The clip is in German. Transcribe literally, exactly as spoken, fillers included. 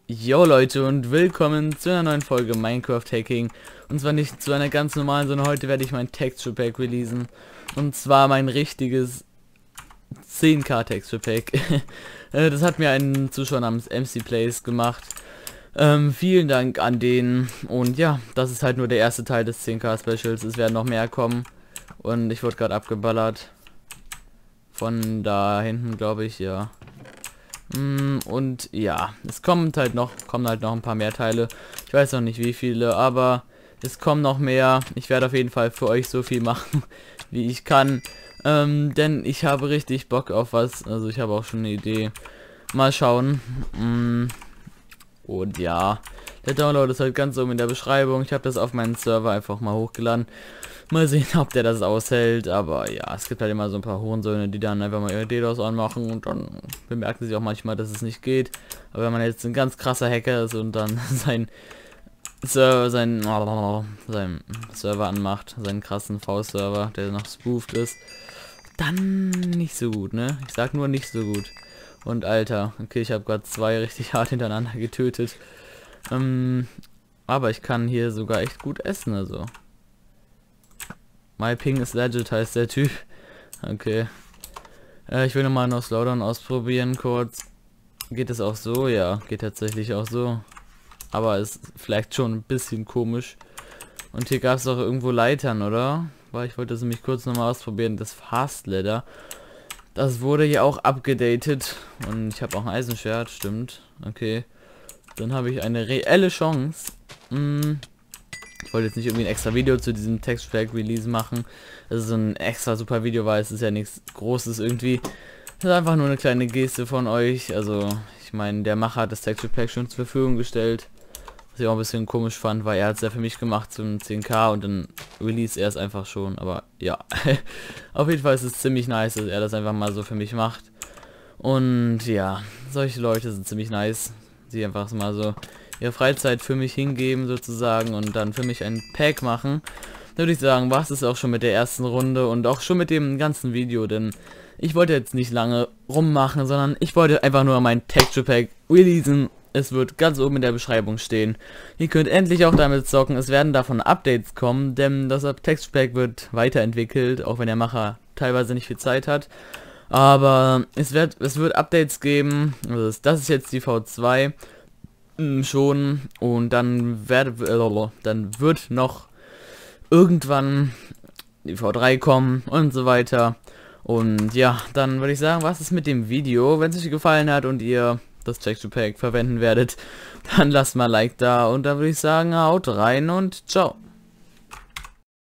Jo Leute und willkommen zu einer neuen Folge Minecraft Hacking. Und zwar nicht zu einer ganz normalen, sondern heute werde ich mein Texture Pack releasen. Und zwar mein richtiges zehn K Texture Pack. Das hat mir ein Zuschauer namens M C Plays gemacht. Ähm, vielen Dank an den. Und ja, das ist halt nur der erste Teil des zehn K Specials. Es werden noch mehr kommen. Und ich wurde gerade abgeballert. Von da hinten, glaube ich, ja. Und ja, es kommt halt noch, kommen halt noch ein paar mehr Teile. Ich weiß noch nicht wie viele, aber es kommen noch mehr. Ich werde auf jeden Fall für euch so viel machen, wie ich kann. Ähm, denn ich habe richtig Bock auf was. Also ich habe auch schon eine Idee. Mal schauen. Und ja, der Download ist halt ganz oben in der Beschreibung. Ich habe das auf meinen Server einfach mal hochgeladen. Mal sehen, ob der das aushält, aber ja, es gibt halt immer so ein paar Hurensöhne, die dann einfach mal ihre DDoS anmachen und dann bemerken sie auch manchmal, dass es nicht geht. Aber wenn man jetzt ein ganz krasser Hacker ist und dann sein Server, sein, sein Server anmacht, seinen krassen V-Server, der noch spoofed ist, dann nicht so gut, ne? Ich sag nur nicht so gut. Und Alter, okay, ich habe gerade zwei richtig hart hintereinander getötet. Ähm, aber ich kann hier sogar echt gut essen, also. My Ping is legit heißt der Typ. Okay. Äh, ich will nochmal noch Slowdown ausprobieren kurz. Geht es auch so? Ja, geht tatsächlich auch so. Aber ist vielleicht schon ein bisschen komisch. Und hier gab es auch irgendwo Leitern, oder? Weil ich wollte es nämlich kurz nochmal ausprobieren. Das Fast Leather. Das wurde ja auch abgedatet. Und ich habe auch ein Eisenschwert, stimmt. Okay. Dann habe ich eine reelle Chance. Hm. Ich wollte jetzt nicht irgendwie ein extra Video zu diesem Texture Pack Release machen. Das ist so ein extra super Video, weil es ist ja nichts Großes irgendwie. Das ist einfach nur eine kleine Geste von euch. Also, ich meine, der Macher hat das Texture Pack schon zur Verfügung gestellt. Was ich auch ein bisschen komisch fand, weil er hat es ja für mich gemacht zum zehn K und dann release er es einfach schon. Aber ja, auf jeden Fall ist es ziemlich nice, dass er das einfach mal so für mich macht. Und ja, solche Leute sind ziemlich nice. Sie einfach mal so ihre Freizeit für mich hingeben sozusagen und dann für mich ein Pack machen. Da würde ich sagen, war es auch schon mit der ersten Runde und auch schon mit dem ganzen Video, denn ich wollte jetzt nicht lange rummachen, sondern ich wollte einfach nur mein Texture Pack releasen. Es wird ganz oben in der Beschreibung stehen. Ihr könnt endlich auch damit zocken. Es werden davon Updates kommen, denn das Texture Pack wird weiterentwickelt, auch wenn der Macher teilweise nicht viel Zeit hat. Aber es wird, es wird Updates geben. Also das ist jetzt die V zwei. Schon, und dann werde äh, dann wird noch irgendwann die V drei kommen und so weiter. Und ja, dann würde ich sagen, was ist mit dem Video? Wenn es euch gefallen hat und ihr das Texture Pack verwenden werdet, dann lasst mal ein Like da und dann würde ich sagen, haut rein und ciao.